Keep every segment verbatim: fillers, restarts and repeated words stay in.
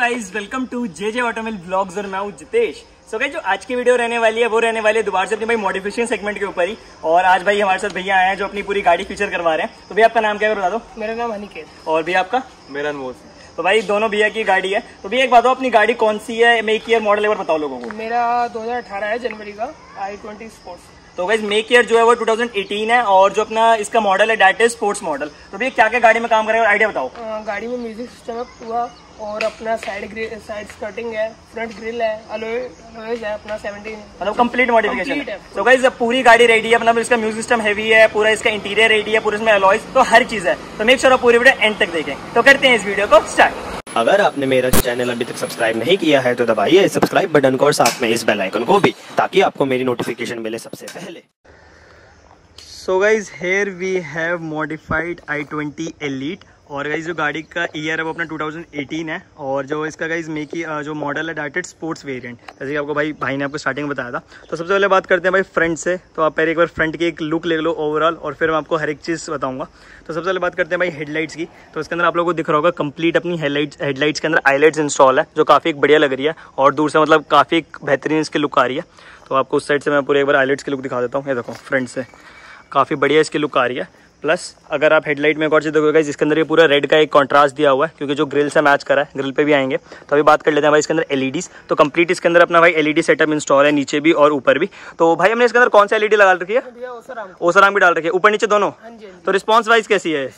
Guys, welcome to JJ automobile blogs और मैं हूं जितेश। सो गाइस, जो आज की वीडियो रहने वाली है वो रहने वाली है दोबारा से अपनी भाई मॉडिफिकेशन सेगमेंट के ऊपर ही। और आज भाई हमारे साथ भैया आए हैं जो अपनी पूरी गाड़ी फीचर करवा रहे हैं। तो भैया आपका नाम क्या है बता दो। मेरा नाम अनिकेत। और भैया आपका? मेरा अनमोल। तो भाई दोनों भैया की गाड़ी है। तो भैया एक बात हो, अपनी गाड़ी कौन सी है, मेक ईयर मॉडल एक बार बताओ लोगों को। मेरा दो हज़ार अठारह है, जनवरी का, आई ट्वेंटी स्पोर्ट्स। तो गाइस मेक ईयर जो है वो टू थाउजेंड एटीन है और जो अपना इसका मॉडल है दैट इज स्पोर्ट्स मॉडल। तो भैया क्या क्या गाड़ी में काम करेगा और आइडिया बताओ। आ, गाड़ी में म्यूजिक सिस्टम है पूरा, और अपना साइड साइड स्कर्टिंग है, फ्रंट ग्रिल है, अलॉयज है अपना सेवनटीन, मतलब कंप्लीट मॉडिफिकेशन है। तो गाइस अब पूरी गाड़ी रेडी है, मतलब इसका म्यूजिक सिस्टम हेवी है, पूरा इसका इंटीरियर रेडी है, पूरा इसमें अलॉयज तो हर चीज है। तो मेक श्योर आप पूरी वीडियो एंड तक देखें। तो करते हैं इस वीडियो को स्टार्ट। अगर आपने मेरा चैनल अभी तक सब्सक्राइब नहीं किया है तो दबाइए सब्सक्राइब बटन को और साथ में इस बेल आइकन को भी, ताकि आपको मेरी नोटिफिकेशन मिले सबसे पहले। So guys here we have modified i twenty Elite. और गाइज जो गाड़ी का ईयर है वो अपना टू थाउजेंड एटीन है और जो इसका गाइज मेक जो मॉडल है दैट इज स्पोर्ट्स वेरिएंट, जैसे कि आपको भाई भाई ने आपको स्टार्टिंग में बताया था। तो सबसे पहले बात करते हैं भाई फ्रंट से। तो आप पहले एक बार फ्रंट की एक लुक ले लो ओवरऑल और फिर मैं आपको हर एक चीज़ बताऊंगा। तो सबसे पहले बात करते हैं भाई हेडलाइट्स की। तो इसके अंदर आप लोगों को दिख रहा होगा कंप्लीट अपनी हेडलाइट्स हेडलाइट्स के अंदर आईलाइट्स इंस्टॉल है, जो काफ़ी बढ़िया लग रही है और दूर से मतलब काफ़ी बेहतरीन इसकी लुक आ रही है। तो आपको उस साइड से मैं पूरे एक बार आईलाइट्स की लुक दिखा देता हूँ। ये देखो फ्रंट से काफ़ी बढ़िया इसकी लुक आ रही है। प्लस अगर आप हेडलाइट में एक और चीज़ देखोगे जिसके अंदर ये पूरा रेड का एक कॉन्ट्रास्ट दिया हुआ है, क्योंकि जो ग्रिल से मैच करा है, ग्रिल पे भी आएंगे। तो अभी बात कर लेते हैं भाई इसके अंदर एलईडीज। तो कंप्लीट इसके अंदर अपना भाई एलईडी सेटअप इंस्टॉल है, नीचे भी और ऊपर भी। तो भाई हमने इसके अंदर कौन सा एलईडी लगा रखी है? ओसराम भी डाल रखी है, ऊपर नीचे दोनों। तो रिस्पॉन्स वाइज कैसी है?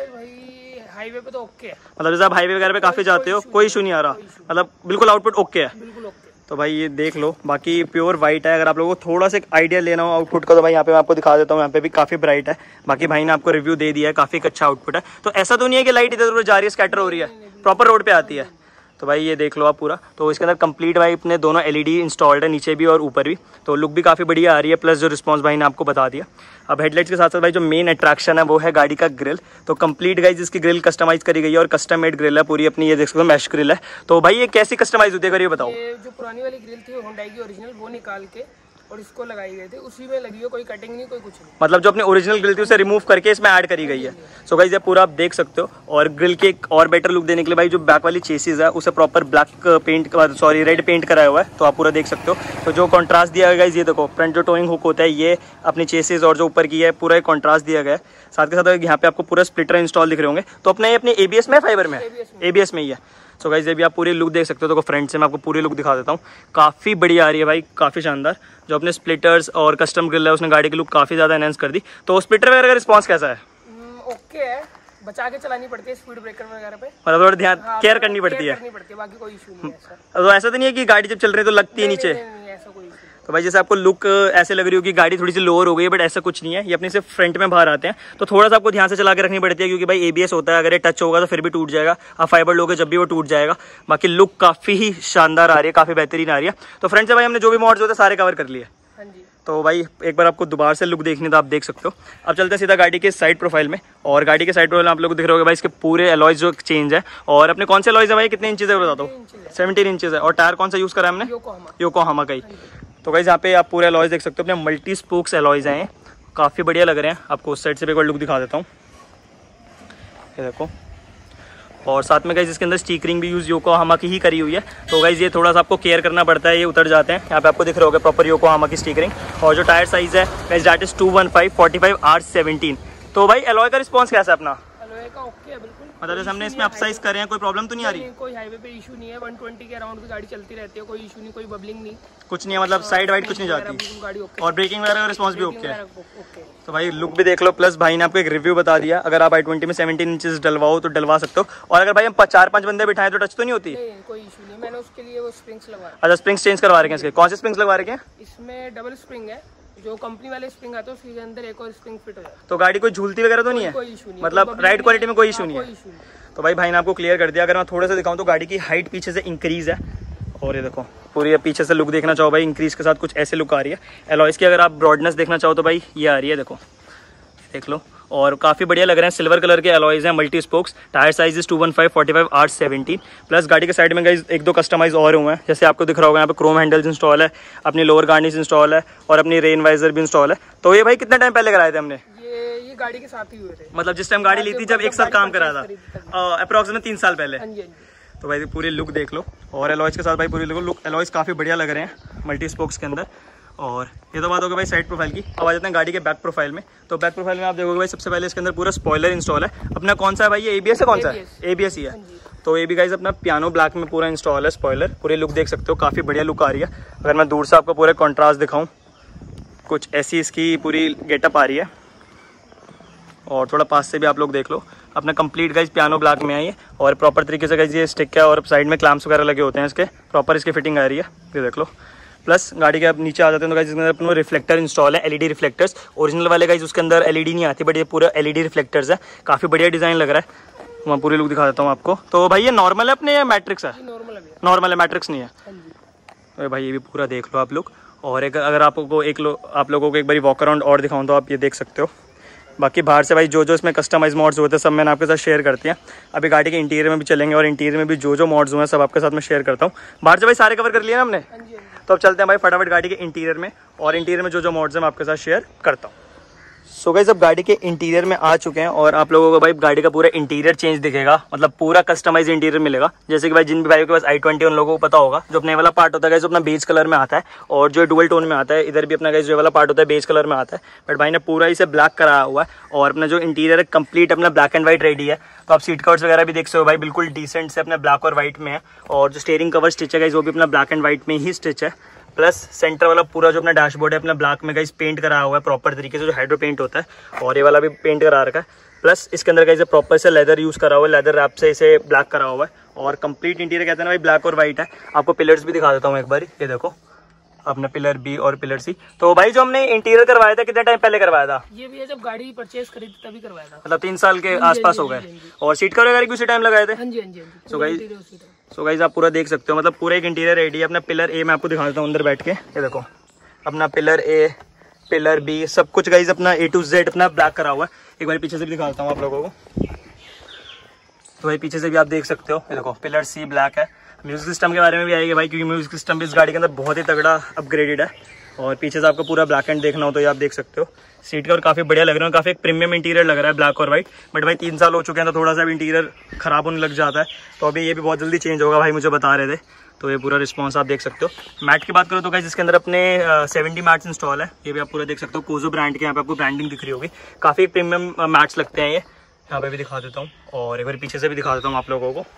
हाईवे पे तो ओके है, मतलब जैसे आप हाईवे वगैरह पे काफी जाते हो कोई इशू नहीं आ रहा, मतलब बिल्कुल आउटपुट ओके है। बिल्कुल ओके। तो भाई ये देख लो, बाकी प्योर वाइट है। अगर आप लोगों को थोड़ा सा आइडिया लेना हो आउटपुट का तो भाई यहाँ पे मैं आपको दिखा देता हूँ। यहाँ पे भी काफी ब्राइट है, बाकी भाई ने आपको रिव्यू दे दिया है, काफी अच्छा आउटपुट है। तो ऐसा तो नहीं है कि लाइट इधर उधर जा रही है, स्कैटर हो रही है, प्रॉपर रोड पे आती है। तो भाई ये देख लो आप पूरा। तो इसके अंदर कंप्लीट भाई अपने दोनों एलईडी इंस्टॉल्ड है, नीचे भी और ऊपर भी। तो लुक भी काफ़ी बढ़िया आ रही है, प्लस जो रिस्पांस भाई ने आपको बता दिया। अब हेडलाइट्स के साथ साथ भाई जो मेन अट्रैक्शन है वो है गाड़ी का ग्रिल। तो कंप्लीट गाइज इसकी ग्रिल कस्टमाइज करी गई है और कस्टम मेड ग्रिल है पूरी अपनी, ये देख सकते हो मैश ग्रिल है। तो भाई ये कैसी कस्टमाइज होती है, ये बताओ। ये जो पुरानी वाली ग्रिल थी होंडा की ओरिजिनल, वो निकाल के और इसको लगाई गई थी, उसी में लगी है, कोई कटिंग नहीं, कोई कुछ नहीं। मतलब जो अपनी ओरिजिनल ग्रिल थी उसे रिमूव करके इसमें ऐड करी गई है। सो गाइस ये पूरा आप देख सकते हो। और ग्रिल के एक और बेटर लुक देने के लिए भाई जो बैक वाली चेसिस है उसे proper black paint sorry red paint कराया हुआ है, तो आप पूरा देख सकते हो। तो जो कॉन्ट्रास्ट दिया गया है, ये देखो फ्रंट जो टोइंग हुक होता है ये अपनी चेसिस और जो ऊपर की है पूरा एक कॉन्ट्रास्ट दिया गया है। साथ के साथ यहाँ पे आपको पूरा स्प्लिटर इंस्टॉल दिख रहे होंगे। तो अपने ये अपने एबीएस में फाइबर में एबीएस में ही है। सो गाइस ये भी आप पूरी लुक देख सकते हो। तो फ्रंट से मैं आपको पूरी लुक दिखा देता हूँ, काफ़ी बढ़िया आ रही है भाई, काफ़ी शानदार। जो अपने स्प्लिटर्स और कस्टम ग्रिल है उसने गाड़ी की लुक काफ़ी ज़्यादा एनहांस कर दी। तो स्प्लिटर वगैरह का रिस्पांस कैसा है? ओके है, बचा के चलानी पड़ती है स्पीड ब्रेकर वगैरह पे, मतलब थोड़ा ध्यान हाँ, केयर करनी पड़ती केयर है। करनी पड़ती है, बाकी कोई इशू नहीं है ऐसा। तो ऐसा तो नहीं है कि गाड़ी जब चल रही है तो लगती है नीचे? नहीं, नहीं, ऐसा कोई इशू। तो भाई जैसे आपको लुक ऐसे लग रही होगी गाड़ी थोड़ी सी लोअर हो गई है, बट ऐसा कुछ नहीं है। ये अपने से फ्रंट में बाहर आते हैं तो थोड़ा सा आपको ध्यान से चला के रखनी पड़ती है, क्योंकि भाई एबीएस होता है, अगर ये टच होगा तो फिर भी टूट जाएगा। आप फाइबर लोगे जब भी वो टूट जाएगा। बाकी लुक काफ़ी ही शानदार आ रही है, काफ़ी बेहतरीन आ रही है। तो फ्रंट से भाई हमने जो भी मॉड्स होते हैं सारे कवर कर लिए। हाँ जी। तो भाई एक बार आपको दोबारा से लुक देखनी तो आप देख सकते हो। अब चलते हैं सीधा गाड़ी के साइड प्रोफाइल में। और गाड़ी के साइड प्रोफाइल में आप लोग को दिख रहा होगा भाई इसके पूरे अलॉयज जो चेंज है। और अपने कौन से अलॉयज है भाई, कितने इंचेस है बता दो? सेवनटीन इंचेस है। और टायर कौन सा यूज़ करा है हमने? योकोहामा का ही। तो गाइस यहाँ पे आप पूरे अलॉयज देख सकते हो, अपने मल्टी स्पोक्स अलॉयज हैं, काफ़ी बढ़िया लग रहे हैं। आपको उस साइड से भी एक बार लुक दिखा देता हूँ, ये देखो। और साथ में गाइस इसके अंदर स्टिकरिंग भी यूज़ योकोहामा की ही करी हुई है। तो गाइस ये थोड़ा सा आपको केयर करना पड़ता है, ये उतर जाते हैं। यहाँ पे आपको दिख रहा होगा प्रॉपर योकोहामा की स्टिकरिंग। और जो टायर साइज है guys that is two one five forty five R seventeen. तो भाई अलॉय का रिस्पॉन्स कैसा है अपना? अलॉय का ओके है बिल्कुल, मतलब जैसे हमने इसमें अपसाइज करे हैं, कोई प्रॉब्लम तो नहीं आ रही? कोई हाईवे पे इशू नहीं है, वन ट्वेंटी के अराउंड की गाड़ी चलती रहती है, कोई इशू नहीं, कोई बबलिंग नहीं, कुछ नहीं है, मतलब साइड वाइड कुछ नहीं जाती। गाड़ी ओके। और ब्रेकिंग वगैरह का रिस्पॉन्स भी ओके है। ओके। तो भाई लुक भी देख लो, प्लस भाई ने आपको एक रिव्यू बता दिया। अगर आप आई ट्वेंटी में सेवनटीन इंचेस डलवाओ तो डलवा सकते हो। और अगर भाई हम चार पांच बंदे बिठाएं तो टच तो नहीं होती? नहीं, कोई इशू नहीं। मैंने उसके लिए वो स्प्रिंग्स लगवाया। अच्छा, स्प्रिंग्स चेंज करवा रहे हैं इसके? कौन से स्प्रिंग्स लगवा रहे हैं? इसमें डबल स्प्रिंग है, जो कंपनी वाले स्प्रिंग आते हैं उसके अंदर एक और स्प्रिंग फिट हो जाता है। तो गाड़ी कोई झूलती वगैरह तो नहीं है? कोई इशू नहीं, मतलब राइड क्वालिटी में कोई इशू नहीं है। कोई इशू नहीं। तो भाई भाई ने आपको क्लियर कर दिया। अगर मैं थोड़ा सा दिखाऊं तो गाड़ी की हाइट पीछे से इंक्रीज है। और ये देखो पूरी पीछे से लुक देखना चाहो भाई, इंक्रीज के साथ कुछ ऐसे लुक आ रही है। एलॉयज की अगर आप ब्रॉडनेस देखना चाहो तो भाई ये आ रही है, देखो देख लो। और काफ़ी बढ़िया लग रहे हैं, सिल्वर कलर के अलॉयज हैं, multi spokes. Tyre size is two one five forty five R seventeen. Plus गाड़ी के साइड में गाइस एक दो कस्टमाइज और हुए हैं, जैसे आपको दिख रहा होगा यहाँ पे क्रोम हैंडल्स इंस्टॉल है, अपनी लोअर गार्निश इंस्टॉल है और अपनी रेन वाइजर भी इंस्टॉल है। तो ये भाई कितने टाइम पहले कराए थे हमने? ये ये गाड़ी के साथ ही हुए थे, मतलब जिस टाइम गाड़ी ली थी जब एक साथ काम करा था, अप्रोक्सीमेट तीन साल पहले। तो भाई पूरी लुक देख लो, और एलॉयज के साथ भाई पूरी लुक एलॉयज काफ़ी बढ़िया लग रहे हैं मल्टी स्पोक्स के अंदर। और ये तो बात होगी भाई साइड प्रोफाइल की। अब आ जाते हैं गाड़ी के बैक प्रोफाइल में। तो बैक प्रोफाइल में आप देखोगे भाई सबसे पहले इसके अंदर पूरा स्पॉइलर इंस्टॉल है अपना। कौन सा है भाई ये, एबीएस है? कौन सा है? एबीएस ही है। तो ये भी गाइस अपना पियानो ब्लैक में पूरा इंस्टॉल है स्पॉइलर। पूरी लुक देख सकते हो, काफ़ी बढ़िया लुक आ रही है। अगर मैं दूर से आपको पूरे कॉन्ट्रास्ट दिखाऊँ, कुछ ऐसी इसकी पूरी गेटअप आ रही है। और थोड़ा पास से भी आप लोग देख लो, अपना कंप्लीट गाइस पियानो ब्लैक में आई है। और प्रॉपर तरीके से गाइस ये स्टिक है और साइड में क्लैम्प्स वगैरह लगे होते हैं इसके, प्रॉपर इसकी फिटिंग आ रही है, ये देख लो। प्लस गाड़ी के अब नीचे आ जाते हैं तो गाइस इसके अंदर अपना रिफ्लेक्टर इंस्टॉल है, एलईडी रिफ्लेक्टर्स। ओरिजिनल वाले गाइस उसके अंदर एलईडी नहीं आती, बट ये पूरा एलईडी रिफ्लेक्टर्स है। काफ़ी बढ़िया डिज़ाइन लग रहा है। मैं पूरी लुक दिखा देता हूँ आपको। तो भाई ये नॉर्मल है अपने या मैट्रिक्स है? नॉर्मल है, मैट्रिक्स नहीं है। तो भाई ये भी पूरा देख लो आप लोग। और एक अगर आपको एक लो आप लोगों को एक बार वॉक अराउंड और दिखाऊँ तो आप ये देख सकते हो। बाकी बाहर से भाई जो जो इसमें कस्टमाइज मॉड्स होते हैं सब मैंने आपके साथ शेयर करती हैं। अभी गाड़ी के इंटीरियर में भी चलेंगे और इंटीरियर में भी जो जो मॉड्स हुए हैं सब आपके साथ मैं शेयर करता हूँ। बाहर से भाई सारे कवर कर लिए ना हमने, तो अब चलते हैं भाई फटाफट गाड़ी के इंटीरियर में, और इंटीरियर में जो जो मॉड्स हैं मैं आपके साथ शेयर करता हूँ। सो गाइस अब गाड़ी के इंटीरियर में आ चुके हैं और आप लोगों को भाई गाड़ी का पूरा इंटीरियर चेंज दिखेगा, मतलब पूरा कस्टमाइज इंटीरियर मिलेगा। जैसे कि भाई जिन भी भाइयों के पास आई ट्वेंटी उन लोगों को पता होगा, जो अपने वाला पार्ट होता है जो अपना बेज कलर में आता है और जो डुअल टोन में आता है। इधर भी अपना गाइस जो वाला पार्ट होता है बेज कलर में आता है, बट भाई ने पूरा इसे ब्लैक कराया हुआ है। और अपना जो इंटीरियर है कंप्लीट अपना ब्लैक एंड व्हाइट रेडी है। तो आप सीट कवर्स वगैरह भी देख सकते हो भाई, बिल्कुल डिसेंट से अपना ब्लैक और व्हाइट में है। और जो स्टीयरिंग कवर स्टिच है गाइस वो भी अपना ब्लैक एंड व्हाइट में ही स्टिच है। प्लस सेंटर वाला पूरा जो अपना डैशबोर्ड है अपना ब्लैक में गाइस पेंट कराया हुआ है प्रॉपर तरीके से, जो हाइड्रो पेंट होता है। और ये वाला भी पेंट करा रखा है। प्लस इसके अंदर गाइस प्रॉपर से लेदर यूज करा हुआ है, लेदर रैप से इसे ब्लैक करा हुआ है। और कंप्लीट इंटीरियर कहते हैं ना भाई ब्लैक और व्हाइट है। आपको पिलर्स भी दिखा देता हूँ एक बार, ये देखो अपना पिलर बी और पिलर सी। तो भाई जो हमने इंटीरियर करवाया था कितने टाइम पहले करवाया था? ये भी है जब गाड़ी परचेज करी तभी करवाया था, मतलब तीन साल के आसपास हो गए। और सीट कवर वगैरह उसी टाइम लगाए थे? हाँ जी हाँ जी। सो गाइस सो गाइस आप पूरा देख सकते हो, मतलब पूरा एक इंटीरियर रेडी है। अपना पिलर ए मैं आपको दिखा देता हूँ अंदर बैठ के, ये देखो अपना पिलर ए, पिलर बी, सब कुछ गाइस अपना ए टू जेड अपना ब्लैक करा हुआ है। एक बार पीछे से भी दिखा देता हूँ आप लोगों को। तो भाई पीछे से भी आप देख सकते हो, ये देखो पिलर सी ब्लैक है। म्यूजिक सिस्टम के बारे में भी आएगा भाई, क्योंकि म्यूजिक सिस्टम भी इस गाड़ी के अंदर बहुत ही तगड़ा अपग्रेडेड है। और पीछे से आपको पूरा ब्लैक एंड देखना हो तो ये आप देख सकते हो। सीट कवर काफी बढ़िया लग रहे हैं, काफी एक प्रीमियम इंटीरियर लग रहा है ब्लैक और व्हाइट। बट भाई तीन साल हो चुके हैं तो थोड़ा सा इंटीरियर खराब होने लग जाता है, तो अभी ये भी बहुत जल्दी चेंज होगा भाई, मुझे बता रहे थे। तो ये पूरा रिस्पॉन्स आप देख सकते हो। मैट की बात करो तो गाइस इसके अंदर अपने सेवेंटी मैट्स इंस्टॉल है, ये भी आप पूरा देख सकते हो। कोजो ब्रांड के यहाँ पे आपको ब्रांडिंग दिख रही होगी, काफी प्रीमियम मैट्स लगते हैं ये। यहाँ पे भी दिखा देता हूँ और एक बार पीछे से भी दिखा देता हूँ आप लोगों को,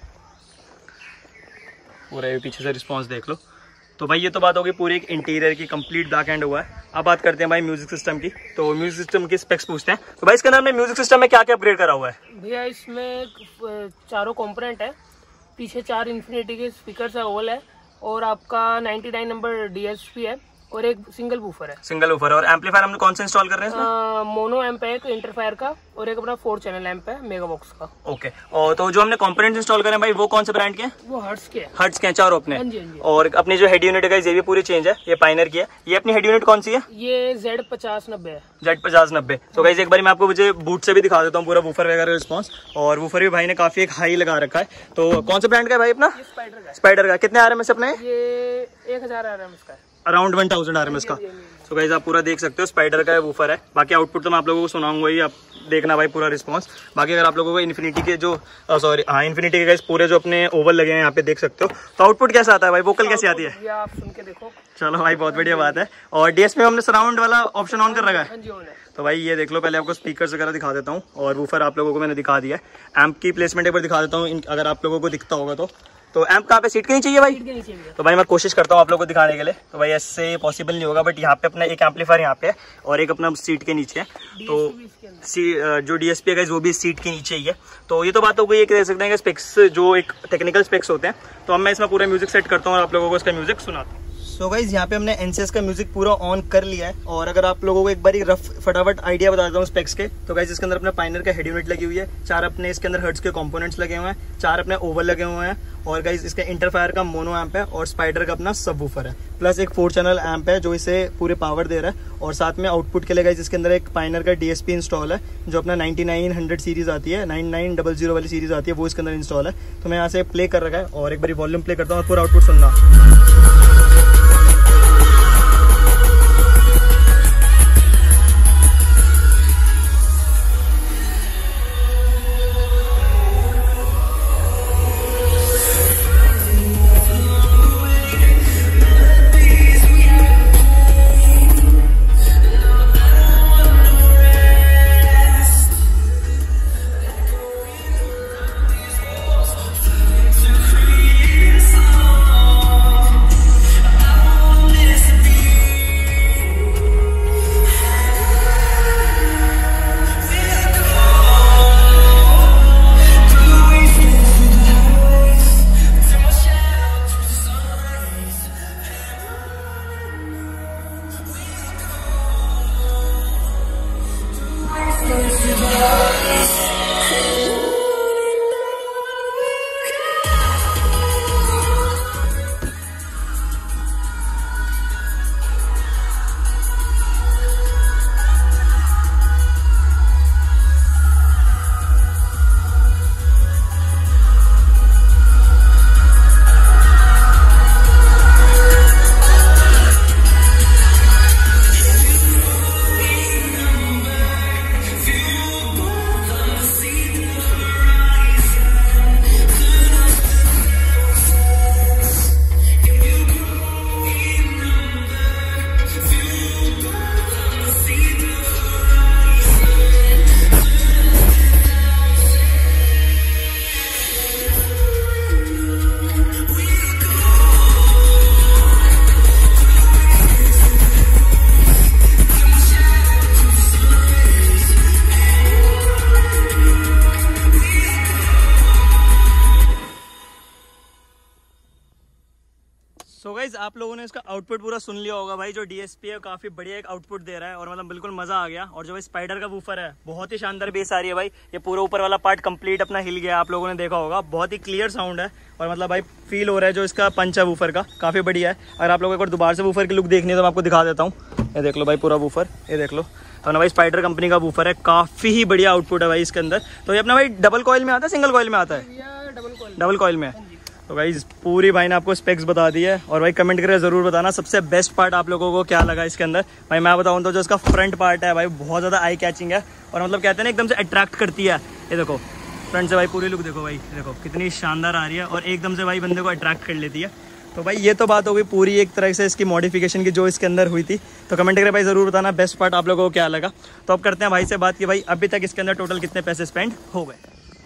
पूरा ये पीछे से रिस्पॉन्स देख लो। तो भाई ये तो बात होगी पूरी एक इंटीरियर की, कंप्लीट ब्लैक एंड हुआ है। अब बात करते हैं भाई म्यूजिक सिस्टम की। तो म्यूजिक सिस्टम की स्पेक्स पूछते हैं। तो भाई इसके अंदर म्यूजिक सिस्टम में क्या क्या अपग्रेड करा हुआ है? भैया इसमें चारों कंपोनेंट है, पीछे चार इन्फिनिटी के स्पीकर है, ओल है, और आपका नाइन्टी नाइन नंबर डीएसपी है, और एक सिंगल वूफर है। Single woofer. और एम्पलीफायर हमने कौन सा इंस्टॉल कर रहे हैं इसमें? मोनो एम्प है एक इंटरफायर का, और एक अपना फोर चैनल एम्प है मेगा बॉक्स का। ओके। और तो जो हमने कंपोनेंट्स इंस्टॉल करे हैं भाई वो कौन से ब्रांड के हैं? वो हर्ट्ज के हैं। हर्ट्ज के हैं चारों अपने। हाँ जी, हाँ जी। और अपनी जो हेड यूनिट है ये भी पूरी चेंज है, ये पाइनर की है। ये अपनी हेड यूनिट कौन सी है? ये जेड पचास नब्बे है। जेड पचास नब्बे। तो गाइस एक बार मैं आपको मुझे बूट से भी दिखा देता हूँ पूरा वूफर वगैरह रिस्पॉन्स। और वूफर भी भाई ने काफी एक हाई लगा रखा है। तो कौन सा ब्रांड का है भाई अपना? स्पाइडर का। स्पाइडर का। कितने आ रहे हैं अपने? ये एक हजार आ रहा है इसका, अराउंड वन थाउजेंड आ रहे हैं इसका। तो गाइस आप पूरा देख सकते हो, स्पाइडर का वूफर है। बाकी आउटपुट तो मैं आप लोगों को सुनाऊंगा ही, आप देखना भाई पूरा रिस्पांस। बाकी अगर आप लोगों को इन्फिनिटी के जो सॉरी हाँ इन्फिनिटी के गाइस पूरे जो अपने ओवल लगे हैं यहाँ पे देख सकते हो। तो आउटपुट कैसा आता है भाई, वोकल कैसी आती है? आप सुन के देखो। चलो भाई बहुत बढ़िया बात है। और डीएसपी में हमने सराउंड वाला ऑप्शन ऑन कर रखा है। हाँ जी, ऑन है। तो भाई ये देख लो, पहले आपको स्पीकर्स वगैरह दिखा देता हूँ और वूफर आप लोगों को मैंने दिखा दिया है। एम्प की प्लेसमेंट एक बार दिखा देता हूँ अगर आप लोगों को दिखता होगा तो। तो एम्प कहाँ पे, सीट के नीचे है भाई? तो भाई मैं कोशिश करता हूँ आप लोगों को दिखाने के लिए। तो भाई ऐसे पॉसिबल नहीं होगा, बट यहाँ पे अपना एक एम्पलीफायर यहाँ पे है और एक अपना सीट के नीचे है। तो सी जो डीएसपी है वो भी सीट के नीचे ही है। तो ये तो बात हो गई, कह सकते हैं कि स्पेक्स जो एक टेक्निकल स्पेक्स होते हैं। तो अब मैं इसमें पूरा म्यूजिक सेट करता हूँ और आप लोगों को इसका म्यूजिक सुनाता हूँ। सो गाइस यहाँ पे हमने एनसीएस का म्यूजिक पूरा ऑन कर लिया है। और अगर आप लोगों को एक बार रफ फटाफट आइडिया बता देता हूँ स्पेक्स के, तो गाइस इसके अंदर अपना पाइनर का हेड यूनिट लगी हुई है, चार अपने इसके अंदर हर्ट्ज के कंपोनेंट्स लगे हुए हैं, चार अपने ओवल लगे हुए हैं, और गाइस इसका इंटरफायर का मोनो एम्प है, और स्पाइडर का अपना सबवूफर है, प्लस एक फोर चैनल एम्प है जो इसे पूरे पावर दे रहा है। और साथ में आउटपुट के लिए गाइस इसके अंदर एक पाइनर का डीएसपी इंस्टॉल है, जो अपना नाइन्टी नाइन हंड्रेड सीरीज आती है, नाइन नाइन डबल जीरो वाली सीरीज आती है, वो इसके अंदर इंस्टॉल है। तो मैं यहाँ से प्ले कर रखा है और एक बार वॉल्यूम प्ले करता हूँ, पूरा आउटपुट सुनना। आप लोगों ने इसका आउटपुट पूरा सुन लिया होगा भाई। जो डीएसपी है काफी बढ़िया एक आउटपुट दे रहा है और मतलब बिल्कुल मजा आ गया। और जो भाई स्पाइडर का वूफर है बहुत ही शानदार बेस आ रही है भाई। ये पूरा ऊपर वाला पार्ट कंप्लीट अपना हिल गया, आप लोगों ने देखा होगा। बहुत ही क्लियर साउंड है और मतलब भाई फील हो रहा है जो इसका पंच है वूफर का, काफी बढ़िया है। अगर आप लोगों को एक बार दोबारा से वूफर की लुक देखनी है तो मैं आपको दिखा देता हूँ। ये देख लो भाई पूरा वूफर, ये देख लो। तो ना भाई स्पाइडर कंपनी का वूफर है, काफी ही बढ़िया आउटपुट है भाई इसके अंदर। तो ये अपना भाई डबल कॉइल में आता है, सिंगल कॉइल में आता है? डबल कॉइल में है। तो भाई पूरी भाई ने आपको स्पेक्स बता दी है और भाई कमेंट करके जरूर बताना सबसे बेस्ट पार्ट आप लोगों को क्या लगा इसके अंदर। भाई मैं बताऊँ तो जो इसका फ्रंट पार्ट है भाई बहुत ज़्यादा आई कैचिंग है और मतलब कहते हैं ना एकदम से अट्रैक्ट करती है। ये देखो फ्रंट से भाई पूरी लुक देखो भाई, देखो कितनी शानदार आ रही है और एकदम से भाई बंदे को अट्रैक्ट कर लेती है। तो भाई ये तो बात हो गई पूरी एक तरह से इसकी मॉडिफिकेशन की जो इसके अंदर हुई थी। तो कमेंट करके भाई जरूर बताना बेस्ट पार्ट आप लोगों को क्या लगा। तो अब करते हैं भाई से बात कि भाई अभी तक इसके अंदर टोटल कितने पैसे स्पेंड हो गए।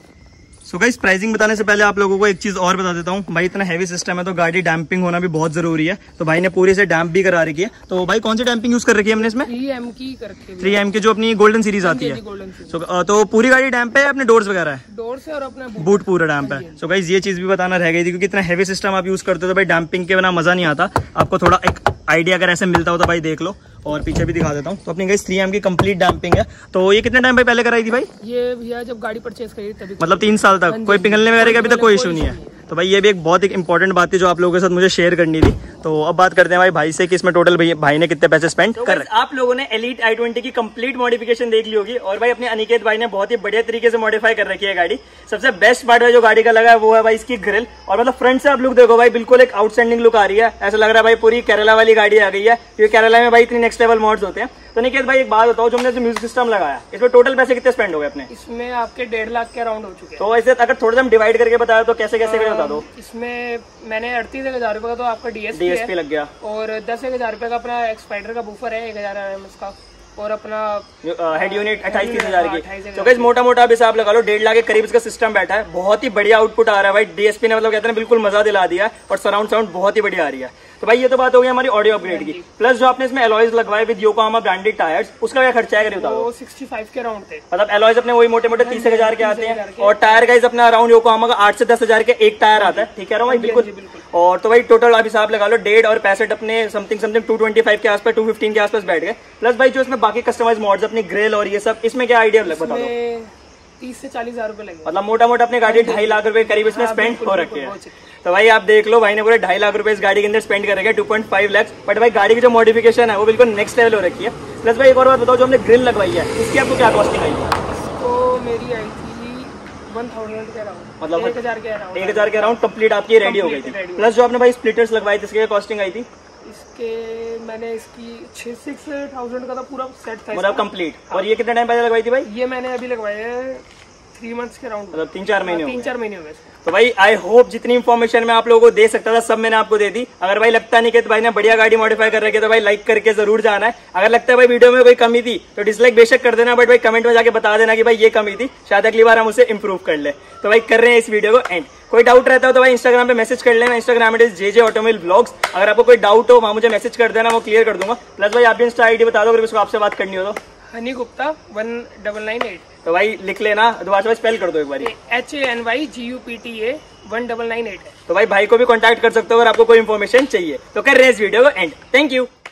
सो गाइस प्राइसिंग बताने से पहले आप लोगों को एक चीज और बता देता हूँ। भाई इतना हैवी सिस्टम है तो गाड़ी डैम्पिंग होना भी बहुत जरूरी है। तो भाई ने पूरी से डैम्प भी करा रखी है। तो भाई कौन सी डैम्पिंग यूज कर रखी है हमने इसमें? थ्री एम की कर रखी है। थ्री एम की जो अपनी गोल्डन सीरीज आती है। so, तो पूरी गाड़ी डैम्प है, अपने डोर्स वगैरह है? डोर्स है और अपना बूट पूरा डैम्प है। सो गाइस ये चीज भी बताना रह गई थी क्योंकि इतना हैवी सिस्टम आप यूज करते हो तो भाई डैम्पिंग के बिना मजा नहीं आता। आपको थोड़ा एक आइडिया अगर ऐसे मिलता हो तो भाई देख लो। और पीछे भी दिखा देता हूँ। तो अपनी गाइस थ्री एम की कंप्लीट डैम्पिंग है। तो ये कितने टाइम भाई पहले कराई थी भाई? ये भैया जब गाड़ी परचेज करी तभी, मतलब तीन साल तक कोई पिघलने वगैरह का अभी तक कोई इशू नहीं है। तो भाई ये भी एक बहुत एक इंपॉर्टेंट बात थी जो आप लोगों के साथ मुझे शेयर करनी थी। तो अब बात करते हैं भाई भाई से कि इसमें टोटल भाई, भाई ने कितने पैसे स्पेंड तो कर रहे। आप लोगों ने एलीट आई ट्वेंटी की कंप्लीट मॉडिफिकेशन देख ली होगी और भाई अपने अनिकेत भाई ने बहुत ही बढ़िया तरीके से मॉडिफाई कर रखी है गाड़ी। सबसे बेस्ट पार्ट जो गाड़ी का लगा है वो है भाई इसकी ग्रिल। और मतलब फ्रंट से आप लुक देखो भाई बिल्कुल एक आउटस्टैंडिंग लुक आ रही है। ऐसा लग रहा है भाई पूरी केरला वाली गाड़ी आ गई है क्योंकि केरला में भाई इतनी नेक्स्ट लेवल मॉड्स होते हैं। तो निकेत भाई एक बात बताओ, जो हमने जो म्यूजिक सिस्टम लगाया इसमें टोटल पैसे कितने स्पेंड हो गए अपने? इसमें आपके डेढ़ लाख के अराउंड हो चुके हैं। तो ऐसे अगर थोड़ा सा हम डिवाइड करके बताया तो कैसे कैसे बता दो। इसमें मैंने अड़तीस एक हजार रुपए का तो आपका डीएसपी डीएसपी लग गया और दस एक हजार रुपए का अपना एक्सपाइडर का बूफर है एक हजार एम एस का और अपना हेड यूनिट अट्ठाईस तीस हजार की। तो गाइस मोटा मोटा अभी आप लगा लो डेढ़ लाख के करीब इसका सिस्टम बैठा है। बहुत ही बढ़िया आउटपुट आ रहा है भाई। डीएसपी ने मतलब कहते हैं बिल्कुल मजा दिला दिया और सराउंड साउंड बहुत ही बढ़िया आ रही है। तो भाई ये तो बात हो गई हमारी ऑडियो अपग्रेड की। प्लस जो आपने इसमें एलॉयज लगवाए विद योकोहामा ब्रांडेड टायर्स उसका क्या खर्चा है बताओ? सिक्सटी फाइव के अराउंड थे। मतलब एलॉयज अपने वही मोटे मोटे तीस हजार के आते हैं और टायर गाइस अपना अराउंड योकोहामा का आठ से दस हजार के एक टायर आता है। ठीक है भाई बिल्कुल। और तो भाई टोटल आप हिसाब लगा लो डेढ़ और पैंसठ अपने something something two twenty five के आसपास टू फिफ्टीन के आसपास बैठ गए। प्लस भाई जो इसमें बाकी कस्टमाइज मॉड्स अपनी ग्रिल और ये सब इसमें क्या आइडिया लग बता दो? तीस से चालीस हजार रुपए लगे। मतलब मोटा मोटा अपनी गाड़ी ढाई लाख रुपए करीब इसमें स्पेंड हो रखी है। तो भाई आप देख लो भाई ने पूरे ढाई लाख रुपए इस गाड़ी के अंदर स्पेंड कर रखे हैं, two point five lakh. But भाई गाड़ी की जो मॉडिफिकेशन है वो बिल्कुल नेक्स्ट लेवल हो रखी है। प्लस भाई एक और बात बताओ, जो हमने ग्रिल लगवाई है इसकी आपको क्या कॉस्टिंग आई? इसको मेरी आई थी वन थाउजेंड के अराउंड, मतलब एक हजार के अराउंड एक हजार के अराउंड कंप्लीट आपकी रेडी हो गई थी। प्लस जो आपने भाई स्प्लिटर्स लगवाई थी इसकी कॉस्टिंग आई थी? इसके मैंने इसकी छह सिक्स थाउजेंड का था पूरा सेट था मतलब कंप्लीट। और ये कितने टाइम पहले लगवाई थी भाई? ये मैंने अभी लगवाया है थ्री मंथ्स के अराउंड, मतलब तीन चार महीने तीन चार महीने हो गए। तो भाई आई होप जितनी इन्फॉर्मेशन मैं आप लोगों को दे सकता था सब मैंने आपको दे दी। अगर भाई लगता नहीं कि तो भाई ने बढ़िया गाड़ी मॉडिफाई कर रखी है तो भाई लाइक करके जरूर जाना है। अगर लगता है भाई वीडियो में कोई कमी थी तो डिसलाइक बेशक कर देना, बट भाई कमेंट में जाके बता देना कि भाई ये कमी थी, शायद अगली बार हम उसे इंप्रूव कर ले। तो भाई कर रहे हैं इस वीडियो को एंड। कोई डाउट रहता हो तो भाई इंस्टाग्राम पे मैसेज कर लेना, Instagram it is J J automobile vlogs. अगर आपको कोई डाउट हो वहां मुझे मैसेज कर देना, वो क्लियर कर दूंगा। प्लस भाई आप भी इंस्टा आईडी बता दो अगर उसको आपसे बात करनी हो तो। Honey Gupta one double nine eight. तो भाई लिख लेना, दोबारा से स्पेल कर दो एक बार। H A N Y G U P T A one double nine eight. तो भाई भाई को भी कॉन्टैक्ट कर सकते हो अगर आपको कोई इन्फॉर्मेशन चाहिए। तो कर रहे हैं इस वीडियो को एंड। Thank you.